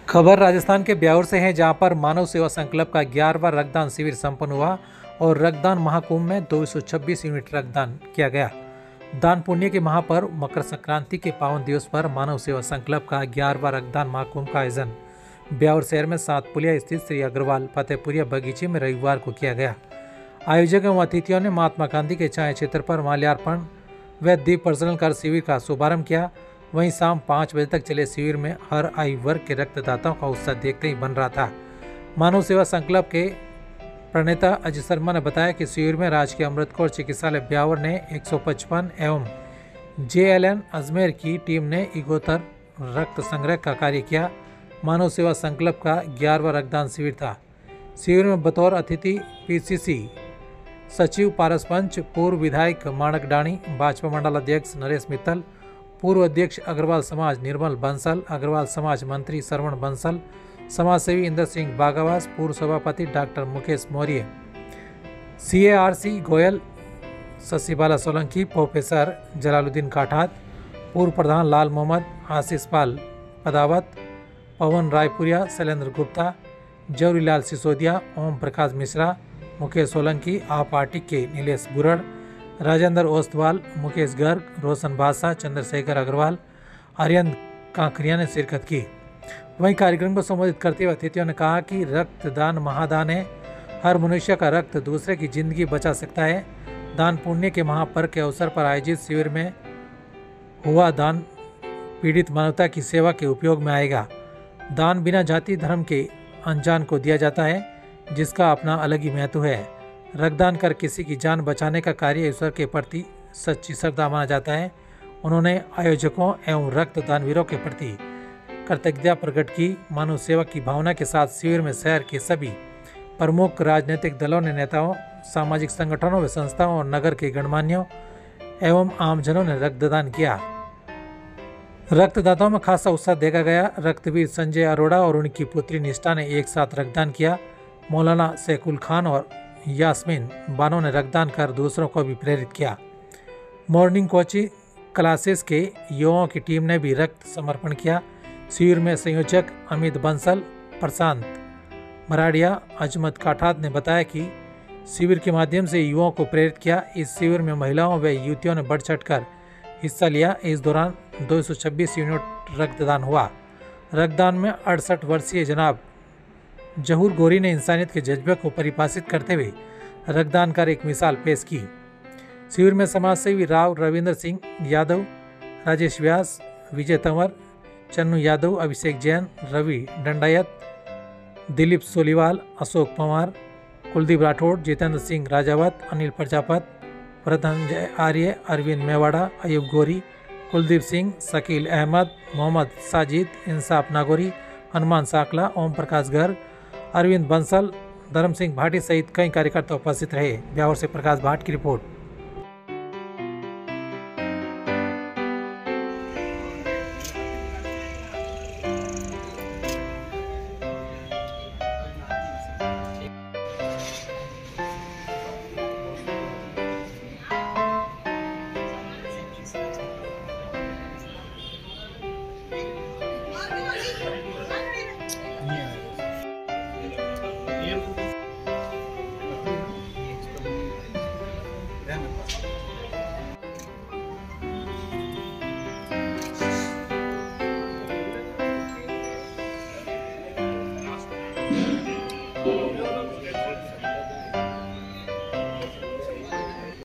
खबर राजस्थान के ब्यावर से है, जहां पर मानव सेवा संकल्प का 11वां रक्तदान शिविर संपन्न हुआ और रक्तदान महाकुंभ में 226 यूनिट रक्तदान किया गया। दान पुण्य के महापर्व मकर संक्रांति के पावन दिवस पर मानव सेवा संकल्प का 11वां रक्तदान महाकुंभ का आयोजन ब्यावर शहर में सातपुलिया स्थित श्री अग्रवाल फतेहपुरिया बगीचे में रविवार को किया गया। आयोजक एवं अतिथियों ने महात्मा गांधी के छाया क्षेत्र पर माल्यार्पण व दीप प्रज्वलन कर शिविर का शुभारंभ किया। वहीं शाम 5 बजे तक चले शिविर में हर आयु वर्ग के रक्तदाताओं का उत्साह देखते ही बन रहा था। मानव सेवा संकल्प के प्रणेता अजय शर्मा ने बताया कि शिविर में राजकीय अमृत कौर चिकित्सालय ब्यावर ने 155 एवं JLN अजमेर की टीम ने इगोतर रक्त संग्रह का कार्य किया। मानव सेवा संकल्प का 11वां रक्तदान शिविर था। शिविर में बतौर अतिथि PCC सचिव पारस पंच, पूर्व विधायक माणक डाणी, भाजपा मंडल अध्यक्ष नरेश मित्तल, पूर्व अध्यक्ष अग्रवाल समाज निर्मल बंसल, अग्रवाल समाज मंत्री श्रवण बंसल, समाजसेवी इंद्र सिंह बागावास, पूर्व सभापति doctor Mukesh Maurya, CARC Goyal, Shashibala Solanki, professor Jalaluddin Kathat, पूर्व प्रधान लाल मोहम्मद, आशीष पाल पदावत, पवन रायपुरिया, शैलेंद्र गुप्ता, जौहरीलाल सिसोदिया, ओम प्रकाश मिश्रा, मुकेश सोलंकी, आप पार्टी के नीलेश बुरड़, राजेंद्र ओस्तवाल, मुकेश गर्ग, रोशन भाषा, चंद्रशेखर अग्रवाल, आर्यन कांकरिया ने शिरकत की। वहीं कार्यक्रम को संबोधित करते हुए अतिथियों ने कहा कि रक्तदान महादान है। हर मनुष्य का रक्त दूसरे की जिंदगी बचा सकता है। दान पुण्य के महापर्व के अवसर पर आयोजित शिविर में हुआ दान पीड़ित मानवता की सेवा के उपयोग में आएगा। दान बिना जाति धर्म के अनजान को दिया जाता है, जिसका अपना अलग ही महत्व है। रक्तदान कर किसी की जान बचाने का कार्य ईश्वर के प्रति सच्ची श्रद्धा माना जाता है। उन्होंने आयोजकों एवं रक्तदानवीरों के प्रति कृतज्ञता प्रकट की। मानव सेवा की भावना के साथ शिविर में शहर के सभी प्रमुख राजनीतिक दलों ने नेताओं, सामाजिक संगठनों व संस्थाओं और नगर के गणमान्यों एवं आमजनों ने रक्तदान किया। रक्तदाताओं में खासा उत्साह देखा गया। रक्तवीर संजय अरोड़ा और उनकी पुत्री निष्ठा ने एक साथ रक्तदान किया। मौलाना सैकुल खान और यास्मीन बानो ने रक्तदान कर दूसरों को भी प्रेरित किया। मॉर्निंग कोचिंग क्लासेस के युवाओं की टीम ने भी रक्त समर्पण किया। शिविर में संयोजक अमित बंसल, प्रशांत मराडिया, अजमत काठात ने बताया कि शिविर के माध्यम से युवाओं को प्रेरित किया। इस शिविर में महिलाओं व युवतियों ने बढ़ चढ़कर हिस्सा लिया। इस दौरान 226 यूनिट रक्तदान हुआ। रक्तदान में 68 वर्षीय जनाब जहूर गोरी ने इंसानियत के जज्बे को परिभाषित करते हुए रक्तदान कर एक मिसाल पेश की। शिविर में समाजसेवी राव रविंद्र सिंह यादव, राजेश व्यास, विजय तंवर, चन्नू यादव, अभिषेक जैन, रवि डंडायत, दिलीप सोलीवाल, अशोक पवार, कुलदीप राठौड़, जितेंद्र सिंह राजावत, अनिल प्रजापत, प्रधंजय आर्य, अरविंद मेवाड़ा, अयूब गोरी, कुलदीप सिंह, शकील अहमद, मोहम्मद साजिद, इंसाफ नागौरी, हनुमान साकला, ओम प्रकाश गर्ग, अरविंद बंसल, धर्म सिंह भाटी सहित कई कार्यकर्ता उपस्थित रहे। ब्यावर से प्रकाश भाट की रिपोर्ट।